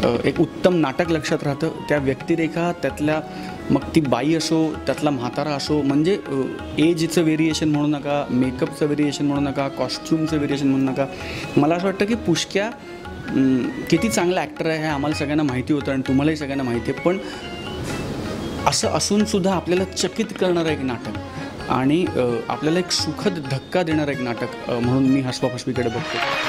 एक उत्तम नाटक लक्षात राहतं. त्या व्यक्तिरेखा त्यातल्या, मग ती बाई असो, त्यातला म्हातारा असो, म्हणजे एजचं व्हेरिएशन म्हणू नका, मेकअपचं व्हेरिएशन म्हणू नका, कॉस्ट्युमचं व्हेरिएशन म्हणू नका. मला असं वाटतं की पुष्क्या किती चांगला ॲक्टर आहे हे आम्हाला सगळ्यांना माहिती होतं आणि तुम्हालाही सगळ्यांना माहिती आहे. पण असं असूनसुद्धा आपल्याला चकित करणारं एक नाटक आणि आपल्याला एक सुखद धक्का देणारं एक नाटक म्हणून मी हसवा फसवीकडे बघतो.